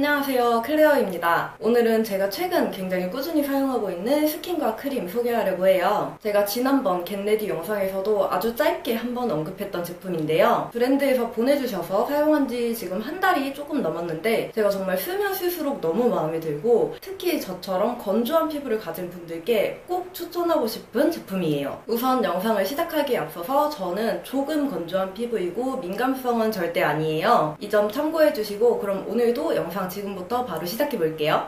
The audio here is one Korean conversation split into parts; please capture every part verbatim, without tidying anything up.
안녕하세요, 클레어입니다. 오늘은 제가 최근 굉장히 꾸준히 사용하고 있는 스킨과 크림 소개하려고 해요. 제가 지난번 겟레디 영상에서도 아주 짧게 한번 언급했던 제품인데요. 브랜드에서 보내주셔서 사용한 지 지금 한 달이 조금 넘었는데 제가 정말 쓰면 쓸수록 너무 마음에 들고 특히 저처럼 건조한 피부를 가진 분들께 꼭 추천하고 싶은 제품이에요. 우선 영상을 시작하기에 앞서서 저는 조금 건조한 피부이고 민감성은 절대 아니에요. 이 점 참고해주시고 그럼 오늘도 영상 지금부터 바로 시작해볼게요.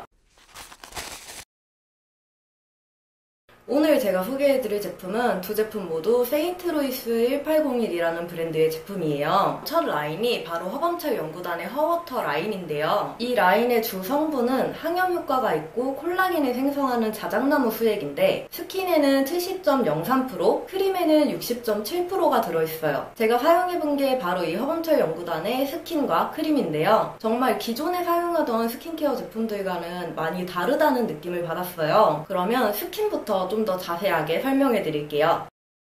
오늘 제가 소개해드릴 제품은 두 제품 모두 세인트로이스 일팔공일이라는 브랜드의 제품이에요. 첫 라인이 바로 허범철 연구단의 허워터 라인인데요. 이 라인의 주 성분은 항염 효과가 있고 콜라겐을 생성하는 자작나무 수액인데 스킨에는 칠십 점 영삼 퍼센트, 크림에는 육십 점 칠 퍼센트가 들어있어요. 제가 사용해본 게 바로 이 허범철 연구단의 스킨과 크림인데요. 정말 기존에 사용하던 스킨케어 제품들과는 많이 다르다는 느낌을 받았어요. 그러면 스킨부터 좀 더 자세하게 설명해 드릴게요.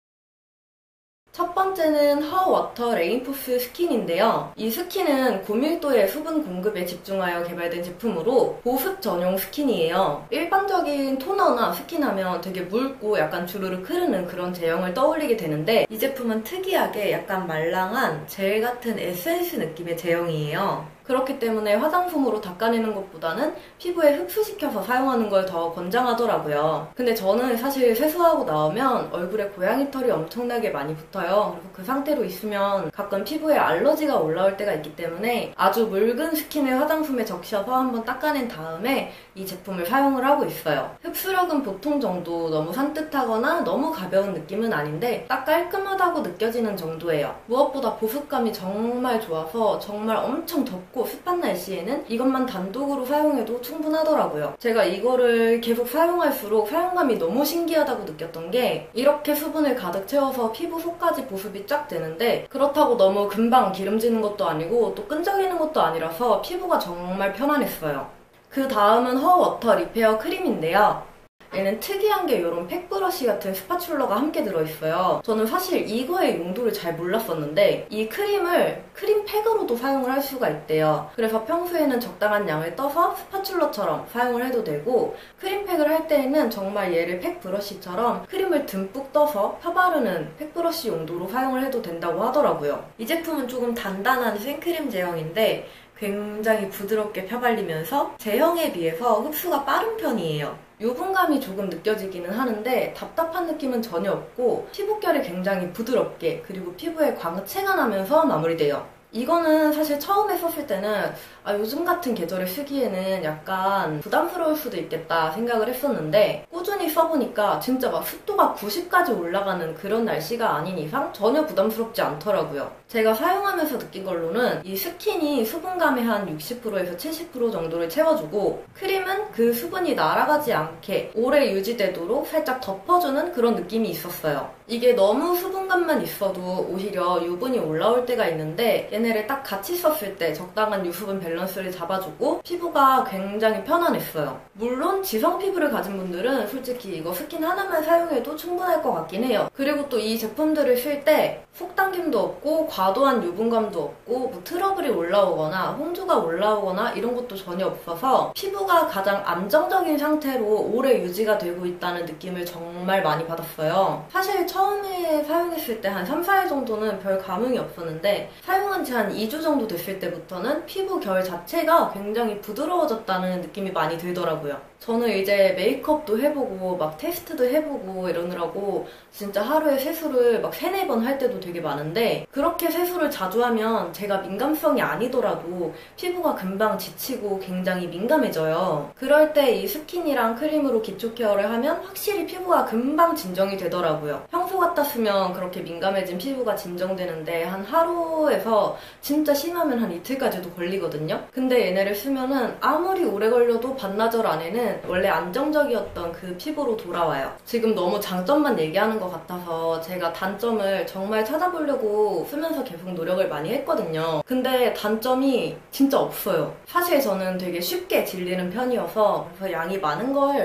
첫 번째는 허워터 레인포스 스킨인데요. 이 스킨은 고밀도의 수분 공급에 집중하여 개발된 제품으로 보습 전용 스킨이에요. 일반적인 토너나 스킨 하면 되게 묽고 약간 주르륵 흐르는 그런 제형을 떠올리게 되는데 이 제품은 특이하게 약간 말랑한 젤 같은 에센스 느낌의 제형이에요. 그렇기 때문에 화장솜으로 닦아내는 것보다는 피부에 흡수시켜서 사용하는 걸 더 권장하더라고요. 근데 저는 사실 세수하고 나오면 얼굴에 고양이 털이 엄청나게 많이 붙어요. 그리고 그 상태로 있으면 가끔 피부에 알러지가 올라올 때가 있기 때문에 아주 묽은 스킨을 화장솜에 적셔서 한번 닦아낸 다음에 이 제품을 사용을 하고 있어요. 흡수력은 보통 정도, 너무 산뜻하거나 너무 가벼운 느낌은 아닌데 딱 깔끔하다고 느껴지는 정도예요. 무엇보다 보습감이 정말 좋아서 정말 엄청 덥고 습한 날씨에는 이것만 단독으로 사용해도 충분하더라고요. 제가 이거를 계속 사용할수록 사용감이 너무 신기하다고 느꼈던 게 이렇게 수분을 가득 채워서 피부 속까지 보습이 쫙 되는데 그렇다고 너무 금방 기름지는 것도 아니고 또 끈적이는 것도 아니라서 피부가 정말 편안했어요. 그 다음은 허워터 리페어 크림인데요. 얘는 특이한 게 이런 팩브러쉬 같은 스파츌러가 함께 들어있어요. 저는 사실 이거의 용도를 잘 몰랐었는데 이 크림을 크림팩으로도 사용을 할 수가 있대요. 그래서 평소에는 적당한 양을 떠서 스파츌러처럼 사용을 해도 되고 크림팩을 할 때에는 정말 얘를 팩브러쉬처럼 크림을 듬뿍 떠서 펴바르는 팩브러쉬 용도로 사용을 해도 된다고 하더라고요. 이 제품은 조금 단단한 생크림 제형인데 굉장히 부드럽게 펴발리면서 제형에 비해서 흡수가 빠른 편이에요. 유분감이 조금 느껴지기는 하는데 답답한 느낌은 전혀 없고 피부결이 굉장히 부드럽게 그리고 피부에 광채가 나면서 마무리돼요. 이거는 사실 처음에 썼을 때는 아, 요즘 같은 계절에 쓰기에는 약간 부담스러울 수도 있겠다 생각을 했었는데 꾸준히 써보니까 진짜 막 습도가 구십까지 올라가는 그런 날씨가 아닌 이상 전혀 부담스럽지 않더라고요. 제가 사용하면서 느낀 걸로는 이 스킨이 수분감의 한 육십 퍼센트에서 칠십 퍼센트 정도를 채워주고 크림은 그 수분이 날아가지 않게 오래 유지되도록 살짝 덮어주는 그런 느낌이 있었어요. 이게 너무 수분감만 있어도 오히려 유분이 올라올 때가 있는데 얘네를 딱 같이 썼을 때 적당한 유수분 밸런스를 잡아주고 피부가 굉장히 편안했어요. 물론 지성 피부를 가진 분들은 솔직히 이거 스킨 하나만 사용해도 충분할 것 같긴 해요. 그리고 또 이 제품들을 쓸 때 속당김도 없고 과도한 유분감도 없고 뭐 트러블이 올라오거나 홍조가 올라오거나 이런 것도 전혀 없어서 피부가 가장 안정적인 상태로 오래 유지가 되고 있다는 느낌을 정말 많이 받았어요. 사실 처음에 사용했을 때 한 삼, 사 일 정도는 별 감흥이 없었는데 사용한 지 한 이 주 정도 됐을 때부터는 피부 결 자체가 굉장히 부드러워졌다는 느낌이 많이 들더라고요. 저는 이제 메이크업도 해보고 막 테스트도 해보고 이러느라고 진짜 하루에 세수를 막 세네 번 할 때도 되게 많은데 그렇게 세수를 자주 하면 제가 민감성이 아니더라도 피부가 금방 지치고 굉장히 민감해져요. 그럴 때 이 스킨이랑 크림으로 기초 케어를 하면 확실히 피부가 금방 진정이 되더라고요. 평소 같았으면 그렇게 민감해진 피부가 진정되는데 한 하루에서 진짜 심하면 한 이틀까지도 걸리거든요. 근데 얘네를 쓰면은 아무리 오래 걸려도 반나절 안에는 원래 안정적이었던 그 피부로 돌아와요. 지금 너무 장점만 얘기하는 것 같아서 제가 단점을 정말 찾아보려고 쓰면서 계속 노력을 많이 했거든요. 근데 단점이 진짜 없어요. 사실 저는 되게 쉽게 질리는 편이어서 그래서 양이 많은 걸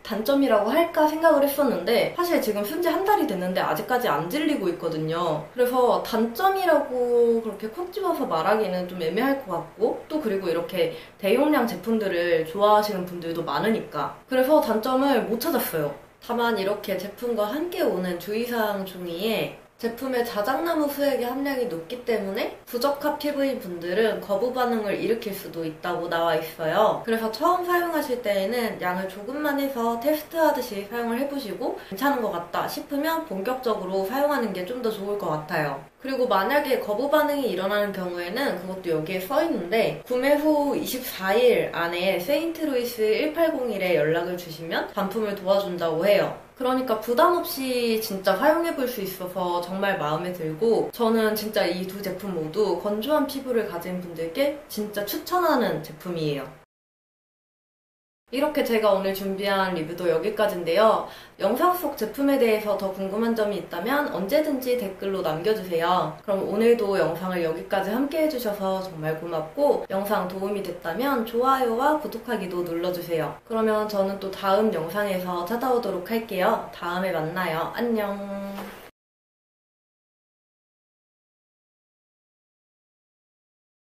단점이라고 할까 생각을 했었는데 사실 지금 쓴 지 한 달이 됐는데 아직까지 안 질리고 있거든요. 그래서 단점이라고 그렇게 콕 집어서 말하기는 좀 애매할 것 같고 또 그리고 이렇게 대용량 제품들을 좋아하시는 분들도 많으니까 그래서 단점을 못 찾았어요. 다만 이렇게 제품과 함께 오는 주의사항 중에 제품의 자작나무 수액의 함량이 높기 때문에 부적합 피부인 분들은 거부 반응을 일으킬 수도 있다고 나와 있어요. 그래서 처음 사용하실 때에는 양을 조금만 해서 테스트하듯이 사용을 해보시고 괜찮은 것 같다 싶으면 본격적으로 사용하는 게 좀 더 좋을 것 같아요. 그리고 만약에 거부 반응이 일어나는 경우에는 그것도 여기에 써있는데 구매 후 이십사 일 안에 세인트루이스 일팔공일에 연락을 주시면 반품을 도와준다고 해요. 그러니까 부담없이 진짜 사용해볼 수 있어서 정말 마음에 들고 저는 진짜 이 두 제품 모두 건조한 피부를 가진 분들께 진짜 추천하는 제품이에요. 이렇게 제가 오늘 준비한 리뷰도 여기까지인데요. 영상 속 제품에 대해서 더 궁금한 점이 있다면 언제든지 댓글로 남겨주세요. 그럼 오늘도 영상을 여기까지 함께 해주셔서 정말 고맙고 영상 도움이 됐다면 좋아요와 구독하기도 눌러주세요. 그러면 저는 또 다음 영상에서 찾아오도록 할게요. 다음에 만나요. 안녕.